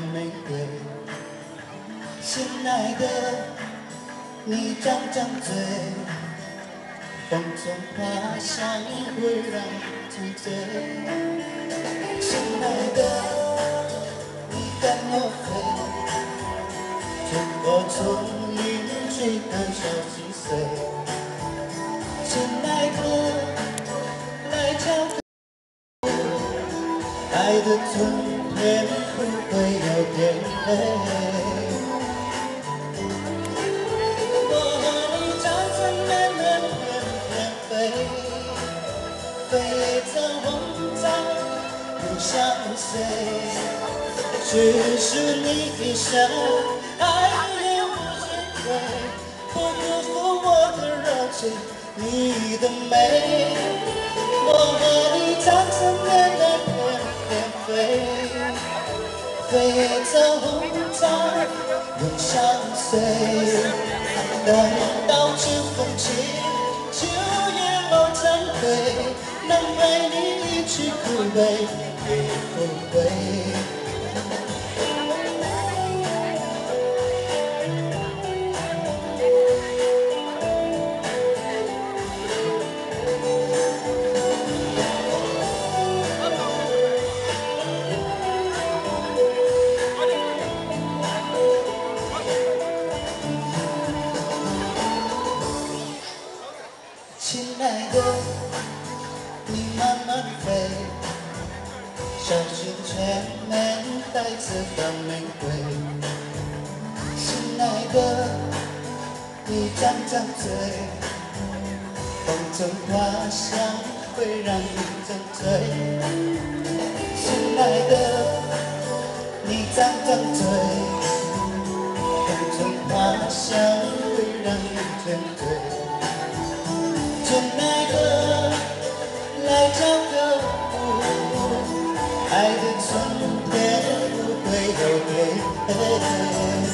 玫瑰。亲爱的，你张张嘴，风中花香会让你沉醉。亲爱的，你跟我飞，穿过丛林，追赶小几岁。亲爱的，来交个爱的春天不会有点累。我和你站在绵绵翩翩飞，飞着红掌又相随。只是你一笑，爱也无所谓，不辜负我的热情，你的美。我和你站在绵绵翩翩飞，飞着红掌又相随。等到秋风起，秋叶落成灰，能陪你一起枯萎也不悔。亲爱的，你慢慢飞，小心前面带着大玫瑰。亲爱的，你张张嘴，风中花香会让你沉醉。亲爱的，你张张嘴，风中花香会让你沉醉。亲爱的，来交个舞，爱的春天不会有点累。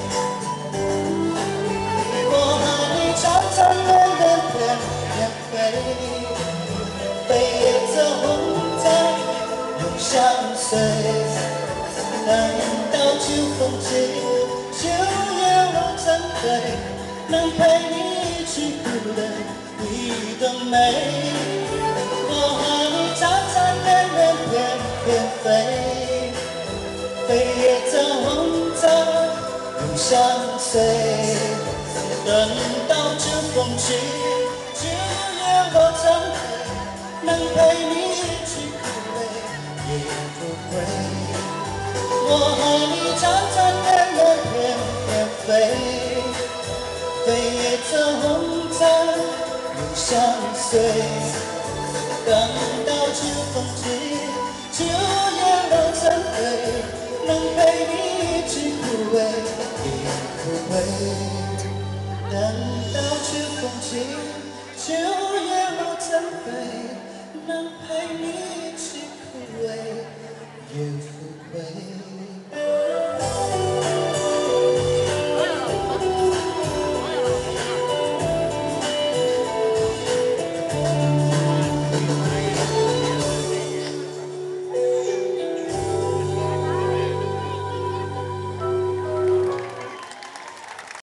我和你常常绵绵翩翩飞，飞着红掌又相随。等到秋风起，秋叶落成灰，能陪你一起哭的你的美。我和你站在绵绵翩翩飞，飞着红掌又相随。等到秋风起，秋叶落成灰，能陪你一起枯萎也不悔。我和你站在绵绵翩翩飞，飞着红掌又相随。等到秋风起，秋叶落成灰，能陪你一起枯萎也不悔。等到秋风起，秋叶落成灰，能陪你一起枯萎也不悔。